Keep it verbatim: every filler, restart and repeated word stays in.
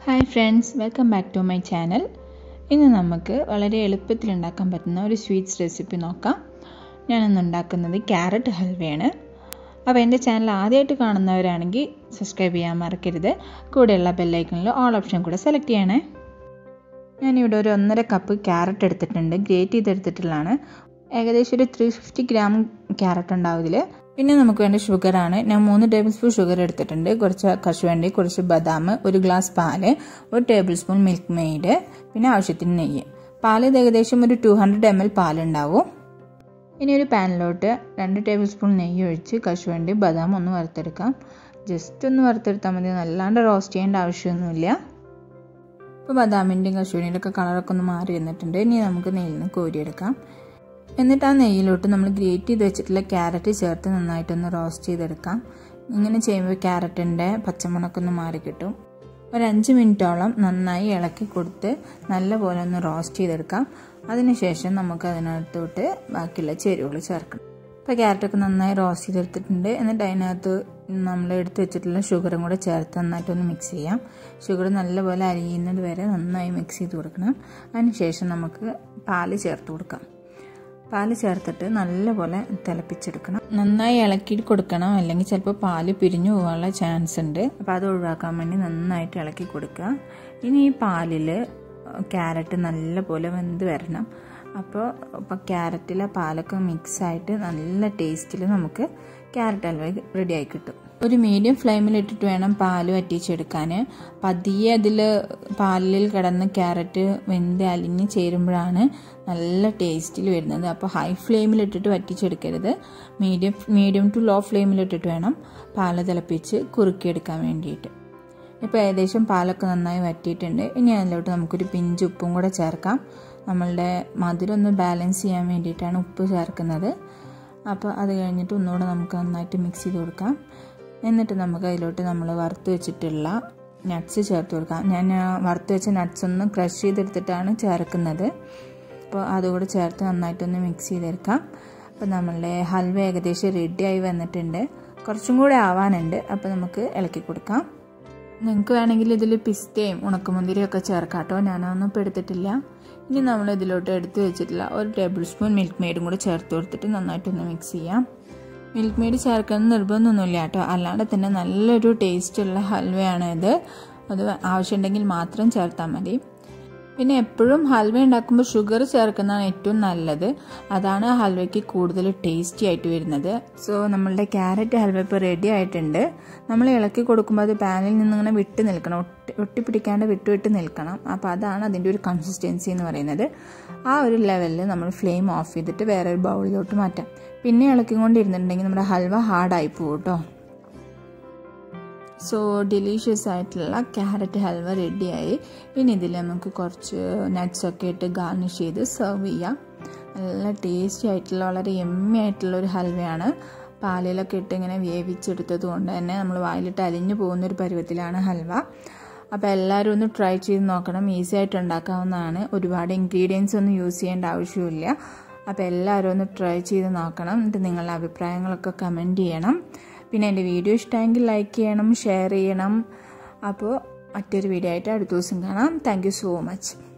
Hi friends, welcome back to my channel. ഇന്ന് നമുക്ക് വളരെ എളുപ്പത്തിൽ ഉണ്ടാക്കാൻ പറ്റുന്ന ഒരു സ്വീറ്റ്സ് റെസിപ്പി നോക്കാം. ഞാൻ ഇന്ന് ഉണ്ടാക്കുന്നത് ക്യാരറ്റ് ഹൽവയാണ്. അപ്പോൾ എൻ്റെ ചാനൽ ആദ്യമായിട്ട് കാണുന്നവരാണെങ്കിൽ സബ്സ്ക്രൈബ് ചെയ്യാൻ മറക്കരുത്. കൂടെയുള്ള ബെൽ ഐക്കണിൽ ഓൾ ഓപ്ഷൻ കൂടെ സെലക്ട് ചെയ്യണേ. ഞാനിവിടെ ഒരു ഒന്നര കപ്പ് ക്യാരറ്റ് എടുത്തിട്ടുണ്ട്. ഗ്രേറ്റ് ചെയ്തെടുത്തിട്ടുള്ളതാണ്. ഏകദേശം ഒരു ത്രീ ഫിഫ്റ്റി ഗ്രാം ക്യാരറ്റ് ഉണ്ടാവും ഇതിൽ. പിന്നെ നമുക്ക് വേണ്ട ഷുഗറാണ്. ഞാൻ മൂന്ന് ടേബിൾ സ്പൂൺ ഷുഗർ എടുത്തിട്ടുണ്ട്. കുറച്ച് കശുവണ്ടി, കുറച്ച് ബദാം, ഒരു ഗ്ലാസ് പാല്, ഒരു ടേബിൾ സ്പൂൺ മിൽക്ക് മെയ്ഡ്, പിന്നെ ആവശ്യത്തിന് നെയ്യ്. പാല് ഏകദേശം ഒരു ടു ഹൺഡ്രഡ് എം എൽ പാലുണ്ടാവും. ഇനി ഒരു പാനിലോട്ട് രണ്ട് ടേബിൾ സ്പൂൺ നെയ്യ് ഒഴിച്ച് കശുവണ്ടി ബദാം ഒന്ന് വറുത്തെടുക്കാം. ജസ്റ്റ് ഒന്ന് വറുത്തെടുത്താൽ മതി, നല്ലാണ്ട് റോസ്റ്റ് ചെയ്യേണ്ട ആവശ്യമൊന്നുമില്ല. ഇപ്പോൾ ബദാമിൻ്റെയും കശുവണ്ടിൻ്റെ ഒക്കെ കളറൊക്കെ ഒന്ന് മാറി വന്നിട്ടുണ്ട്. ഇനി നമുക്ക് നെയ്യിൽ നിന്ന് കോരിയെടുക്കാം. എന്നിട്ട് ആ നെയ്യിലോട്ട് നമ്മൾ ഗ്രേറ്റ് ചെയ്ത് വെച്ചിട്ടുള്ള ക്യാരറ്റ് ചേർത്ത് നന്നായിട്ടൊന്ന് റോസ്റ്റ് ചെയ്തെടുക്കാം. ഇങ്ങനെ ചെയ്യുമ്പോൾ ക്യാരറ്റിൻ്റെ പച്ചമണമൊക്കെ ഒന്ന് മാറി കിട്ടും. ഒരു അഞ്ച് മിനിറ്റോളം നന്നായി ഇളക്കി കൊടുത്ത് നല്ലപോലെ ഒന്ന് റോസ്റ്റ് ചെയ്തെടുക്കാം. അതിനുശേഷം നമുക്ക് അതിനകത്തോട്ട് ബാക്കിയുള്ള ചേരുവകൾ ചേർക്കണം. ഇപ്പോൾ ക്യാരറ്റൊക്കെ നന്നായി റോസ്റ്റ് ചെയ്തെടുത്തിട്ടുണ്ട്. എന്നിട്ട് അതിനകത്ത് നമ്മൾ എടുത്ത് വെച്ചിട്ടുള്ള ഷുഗറും കൂടെ ചേർത്ത് നന്നായിട്ടൊന്ന് മിക്സ് ചെയ്യാം. ഷുഗർ നല്ലപോലെ അരിയുന്നത് വരെ നന്നായി മിക്സ് ചെയ്ത് കൊടുക്കണം. അതിനുശേഷം നമുക്ക് പാല് ചേർത്ത് കൊടുക്കാം. പാല് ചേർത്തിട്ട് നല്ലപോലെ തിളപ്പിച്ചെടുക്കണം. നന്നായി ഇളക്കി കൊടുക്കണം, അല്ലെങ്കിൽ ചിലപ്പോൾ പാല് പിരിഞ്ഞു പോകാനുള്ള ചാൻസ് ഉണ്ട്. അപ്പോൾ അത് ഒഴിവാക്കാൻ വേണ്ടി നന്നായിട്ട് ഇളക്കി കൊടുക്കുക. ഇനി ഈ പാലിൽ ക്യാരറ്റ് നല്ലപോലെ വെന്ത് വരണം. അപ്പോൾ ഇപ്പോൾ ക്യാരറ്റിലെ പാലൊക്കെ മിക്സായിട്ട് നല്ല ടേസ്റ്റിൽ നമുക്ക് ക്യാരറ്റ് ഹൽവ റെഡിയായി കിട്ടും. ഒരു മീഡിയം ഫ്ലെയിമിലിട്ടിട്ട് വേണം പാല് വറ്റിച്ചെടുക്കാൻ. പതിയെ അതിൽ പാലിൽ കിടന്ന് ക്യാരറ്റ് വെന്ത് അലിഞ്ഞ് ചേരുമ്പോഴാണ് നല്ല ടേസ്റ്റിൽ വരുന്നത്. അപ്പോൾ ഹൈ ഫ്ലെയിമിലിട്ടിട്ട് വറ്റിച്ചെടുക്കരുത്. മീഡിയം മീഡിയം ടു ലോ ഫ്ലെയിമിലിട്ടിട്ട് വേണം പാല് തിളപ്പിച്ച് കുറുക്കിയെടുക്കാൻ വേണ്ടിയിട്ട്. ഇപ്പോൾ ഏകദേശം പാലൊക്കെ നന്നായി വറ്റിയിട്ടുണ്ട്. ഇനി അതിലോട്ട് നമുക്കൊരു പിഞ്ച് ഉപ്പും കൂടെ ചേർക്കാം. നമ്മളുടെ മധുരം ഒന്ന് ബാലൻസ് ചെയ്യാൻ വേണ്ടിയിട്ടാണ് ഉപ്പ് ചേർക്കുന്നത്. അപ്പോൾ അത് കഴിഞ്ഞിട്ട് ഒന്നുകൂടെ നമുക്ക് നന്നായിട്ട് മിക്സ് ചെയ്ത് കൊടുക്കാം. എന്നിട്ട് നമുക്ക് അതിലോട്ട് നമ്മൾ വറുത്ത് വെച്ചിട്ടുള്ള നട്ട്സ് ചേർത്ത് കൊടുക്കാം. ഞാൻ വറുത്ത് വെച്ച നട്ട്സ് ഒന്ന് ക്രഷ് ചെയ്തെടുത്തിട്ടാണ് ചേർക്കുന്നത്. അപ്പോൾ അതുകൂടെ ചേർത്ത് നന്നായിട്ടൊന്ന് മിക്സ് ചെയ്തെടുക്കാം. അപ്പോൾ നമ്മളുടെ ഹൽവ ഏകദേശം റെഡിയായി വന്നിട്ടുണ്ട്. കുറച്ചും കൂടെ ആവാനുണ്ട്. അപ്പോൾ നമുക്ക് ഇളക്കി കൊടുക്കാം. നിങ്ങൾക്ക് വേണമെങ്കിൽ ഇതിൽ പിസ്തയും ഉണക്കമുന്തിരിയും ഒക്കെ ചേർക്കാം കേട്ടോ. ഞാനതൊന്നും ഇപ്പോൾ എടുത്തിട്ടില്ല. ഇനി നമ്മൾ ഇതിലോട്ട് എടുത്ത് വെച്ചിട്ടുള്ള ഒരു ടേബിൾ സ്പൂൺ മിൽക്ക് മെയ്ഡും കൂടെ ചേർത്ത് കൊടുത്തിട്ട് നന്നായിട്ടൊന്ന് മിക്സ് ചെയ്യാം. മിൽക്ക് മെയ്ഡ് ചേർക്കുന്ന നിർബന്ധമൊന്നുമില്ല കേട്ടോ. അല്ലാണ്ട് തന്നെ നല്ലൊരു ടേസ്റ്റുള്ള ഹൽവയാണ് ഇത്. അത് ആവശ്യമുണ്ടെങ്കിൽ മാത്രം ചേർത്താൽ മതി. പിന്നെ എപ്പോഴും ഹൽവ ഉണ്ടാക്കുമ്പോൾ ഷുഗർ ചേർക്കുന്നതാണ് ഏറ്റവും നല്ലത്. അതാണ് ഹൽവയ്ക്ക് കൂടുതൽ ടേസ്റ്റി ആയിട്ട് വരുന്നത്. സോ നമ്മളുടെ ക്യാരറ്റ് ഹൽവ ഇപ്പോൾ റെഡി ആയിട്ടുണ്ട്. നമ്മൾ ഇളക്കി കൊടുക്കുമ്പോൾ അത് പാനിൽ നിന്നിങ്ങനെ വിട്ട് നിൽക്കണം, ഒട്ടി ഒട്ടിപ്പിടിക്കാണ്ട് വിട്ട് വിട്ട് നിൽക്കണം. അപ്പോൾ അതാണ് അതിൻ്റെ ഒരു കൺസിസ്റ്റൻസി എന്ന് പറയുന്നത്. ആ ഒരു ലെവലിൽ നമ്മൾ ഫ്ലെയിം ഓഫ് ചെയ്തിട്ട് വേറെ ഒരു ബൗളിലോട്ട് മാറ്റാം. പിന്നെ ഇളക്കിക്കൊണ്ടിരുന്നിട്ടുണ്ടെങ്കിൽ നമ്മുടെ ഹൽവ ഹാർഡായി പോകും കേട്ടോ. സോ ഡിലീഷ്യസ് ആയിട്ടുള്ള ക്യാരറ്റ് ഹൽവ റെഡിയായി. ഇനി ഇതിൽ നമുക്ക് കുറച്ച് നട്ട്സൊക്കെ ഇട്ട് ഗാർണിഷ് ചെയ്ത് സെർവ് ചെയ്യാം. നല്ല ടേസ്റ്റി ആയിട്ടുള്ള വളരെ യമ്മി ആയിട്ടുള്ള ഒരു ഹൽവയാണ്. പാലിലൊക്കെ ഇട്ട് ഇങ്ങനെ വേവിച്ചെടുത്തത് കൊണ്ട് തന്നെ നമ്മൾ വായിലിട്ട് അലിഞ്ഞു പോകുന്നൊരു പരുവത്തിലാണ് ഹൽവ. അപ്പോൾ എല്ലാവരും ഒന്ന് ട്രൈ ചെയ്ത് നോക്കണം. ഈസി ആയിട്ട് ഉണ്ടാക്കാവുന്നതാണ്. ഒരുപാട് ഇൻഗ്രീഡിയൻസ് ഒന്നും യൂസ് ചെയ്യേണ്ട ആവശ്യമില്ല. അപ്പോൾ എല്ലാവരും ഒന്ന് ട്രൈ ചെയ്ത് നോക്കണം. എന്നിട്ട് നിങ്ങളുടെ അഭിപ്രായങ്ങളൊക്കെ കമൻറ്റ് ചെയ്യണം. പിന്നെ എൻ്റെ വീഡിയോ ഇഷ്ടമെങ്കിൽ ലൈക്ക് ചെയ്യണം, ഷെയർ ചെയ്യണം. അപ്പോൾ മറ്റൊരു വീഡിയോ ആയിട്ട് അടുത്ത ദിവസം കാണാം. Thank you so much.